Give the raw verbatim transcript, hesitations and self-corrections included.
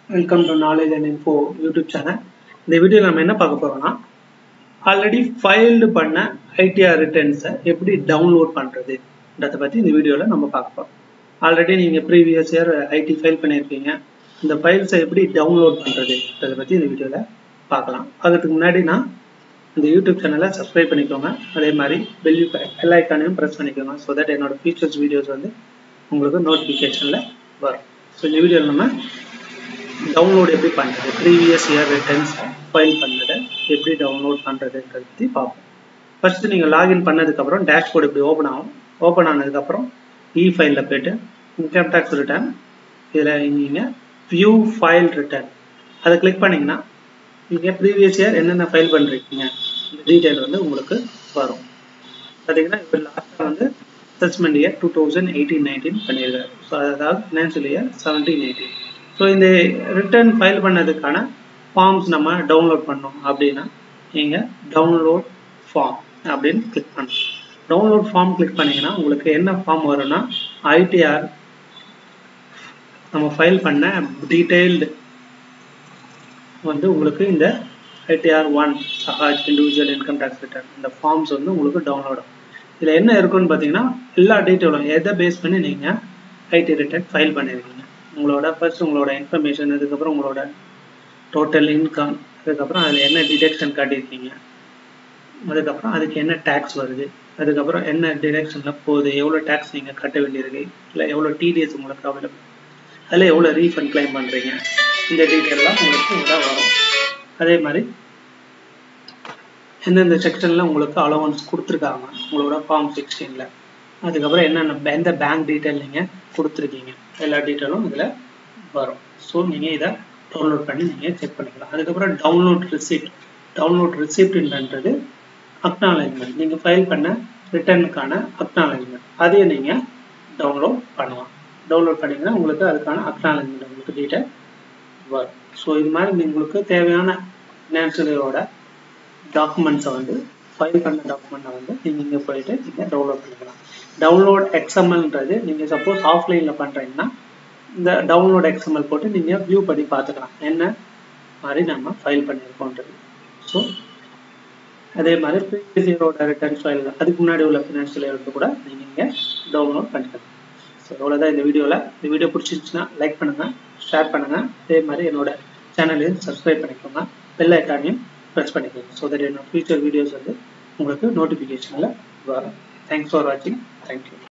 Welcome to Knowledge and Info YouTube channel. இந்த வீடியோ நம்ம என்ன பார்க்க போறோம்னா ஆல்ரெடி ஃபைல்டு பண்ண I T R returns எப்படி டவுன்லோட் பண்றதுன்றத பத்தி இந்த வீடியோல நம்ம பார்க்க போறோம். ஆல்ரெடி நீங்க previous year I T file பண்ணிருப்பீங்க. இந்த ஃபைல்ஸ் எப்படி டவுன்லோட் பண்றதுன்றத பத்தி இந்த வீடியோல பார்க்கலாம். அதுக்கு முன்னாடி நான் இந்த YouTube சேனலை சப்ஸ்கிரைப் பண்ணிக்கோங்க. அதே மாதிரி பெல் பெல் ஐகானையும் பிரஸ் பண்ணிக்கோங்க so that என்னோட ஃபியூச்சர்ஸ் வீடியோஸ் வந்து உங்களுக்கு நோட்டிஃபிகேஷன்ல வரும். ஸோ இந்த வீடியோவில் நம்ம டவுன்லோட் எப்படி பண்ணுறது, ப்ரீவியஸ் இயர் ரிட்டர்ன்ஸ் ஃபைல் பண்ணதை எப்படி டவுன்லோட் பண்ணுறதுன்றத பற்றி பார்ப்போம். ஃபஸ்ட்டு நீங்கள் லாகின் பண்ணதுக்கப்புறம் டேஷ்போர்டு இப்படி ஓப்பன் ஆகும். ஓப்பன் ஆனதுக்கப்புறம் இ ஃபைலில் போய்ட்டு இன்கம் டேக்ஸ் ரிட்டர்ன் இதில் நீங்கள் வியூ ஃபைல் ரிட்டர்ன் அதை கிளிக் பண்ணிங்கன்னா நீங்கள் ப்ரீவியஸ் இயர் என்னென்ன ஃபைல் பண்ணுறீங்க இந்த டீட்டெயில் வந்து உங்களுக்கு வரும். பார்த்தீங்கன்னா இப்போ லாஸ்ட்டாக வந்து assessment year two thousand eighteen nineteen பண்ணியிருக்காரு. ஸோ அதாவது financial year seventeen eighteen. So இந்த ரிட்டர்ன் ஃபைல் பண்ணதுக்கான ஃபார்ம்ஸ் நம்ம டவுன்லோட் பண்ணோம் அப்படின்னா நீங்கள் டவுன்லோட் ஃபார்ம் அப்படின்னு கிளிக் பண்ணணும். டவுன்லோட் ஃபார்ம் கிளிக் பண்ணிங்கன்னா உங்களுக்கு என்ன ஃபார்ம் வரும்னா I T R நம்ம ஃபைல் பண்ண டீட்டெயில்டு வந்து உங்களுக்கு இந்த I T R one Sahaj individual income tax return இந்த ஃபார்ம்ஸ் வந்து உங்களுக்கு டவுன்லோட் ஆகும். இதில் என்ன இருக்குன்னு பார்த்தீங்கன்னா எல்லா டீட்டெயிலும் எதை பேஸ் பண்ணி நீங்கள் I T ரிட்டர்ன் ஃபைல் பண்ணியிருக்கீங்க, உங்களோட ஃபர்ஸ்ட் உங்களோட இன்ஃபர்மேஷன், அதுக்கப்புறம் உங்களோட டோட்டல் இன்கம், அதுக்கப்புறம் அதில் என்ன டிடக்ஷன் காட்டியிருக்கீங்க, அதுக்கப்புறம் அதுக்கு என்ன டேக்ஸ் வருது, அதுக்கப்புறம் என்ன டிடக்ஷனில் போகுது, எவ்வளோ டேக்ஸ் நீங்கள் கட்ட வேண்டியிருக்கு, இல்லை எவ்வளோ டிடிஎஸ் உங்களுக்கு அவைலபிள், அதில் எவ்வளோ ரீஃபண்ட் கிளைம் பண்ணுறீங்க, இந்த டீட்டெயிலெலாம் உங்களுக்கு இதாக வரும். அதே மாதிரி எந்தெந்த செக்ஷனில் உங்களுக்கு அலோவன்ஸ் கொடுத்துருக்காங்க உங்களோட ஃபார்ம் சிக்ஸ்டீனில், அதுக்கப்புறம் என்னென்ன எந்த பேங்க் டீட்டெயில் நீங்கள் கொடுத்துருக்கீங்க எல்லா டீட்டெயிலும் இதில் வரும். ஸோ நீங்கள் இதை டவுன்லோட் பண்ணி நீங்கள் செக் பண்ணிக்கலாம். அதுக்கப்புறம் டவுன்லோட் ரிசிப்ட் டவுன்லோட் ரிசிப்ட்ன்றது அக்னாலஜ்மெண்ட், நீங்கள் ஃபைல் பண்ண ரிட்டர்னுக்கான அக்னாலஜ்மெண்ட் அதையும் நீங்கள் டவுன்லோட் பண்ணலாம். டவுன்லோட் பண்ணிங்கன்னா உங்களுக்கு அதுக்கான அக்னாலஜ்மெண்ட் உங்களுக்கு டீட்டெயில் வரும். ஸோ இது மாதிரி உங்களுக்கு தேவையான ஃபினான்ஷியல் இயரோட டாக்குமெண்ட்ஸை வந்து ஃபைல் பண்ண டாக்குமெண்ட்டை வந்து நீங்கள் இங்கே போயிட்டு நீங்கள் டவுன்லோட் பண்ணிக்கலாம். டவுன்லோட் எக்ஸ்எம்எல்ன்றது நீங்கள் சப்போஸ் ஆஃப்லைனில் பண்ணுறீங்கன்னா இந்த டவுன்லோட் எக்ஸ்எம்எல் போட்டு நீங்கள் வியூ பண்ணி பார்த்துக்கலாம் என்ன மாதிரி நம்ம ஃபைல் பண்ணியிருக்கோன்றது. ஸோ அதே மாதிரி ப்ரீவியஸ் இயரோட ரிட்டர்ன்ஸ் ஃபைல் அதுக்கு முன்னாடி உள்ள ஃபினான்ஷியல் இயருக்கு கூட நீங்கள் இங்கே டவுன்லோட் பண்ணிக்கலாம். ஸோ அவ்வளோதான் இந்த வீடியோவில். இந்த வீடியோ பிடிச்சிருச்சுன்னா லைக் பண்ணுங்கள், ஷேர் பண்ணுங்கள். அதே மாதிரி என்னோட சேனலையும் சப்ஸ்கிரைப் பண்ணிக்கோங்க, பெல் ஐக்கானையும் ப்ரெஸ் பண்ணிக்கோங்க ஸோ தட் என்னோட ஃபியூச்சர் வீடியோஸ் வந்து உங்களுக்கு நோட்டிஃபிகேஷனில் வரும். தேங்க்ஸ் ஃபார் வாட்சிங். தேங்க்யூ.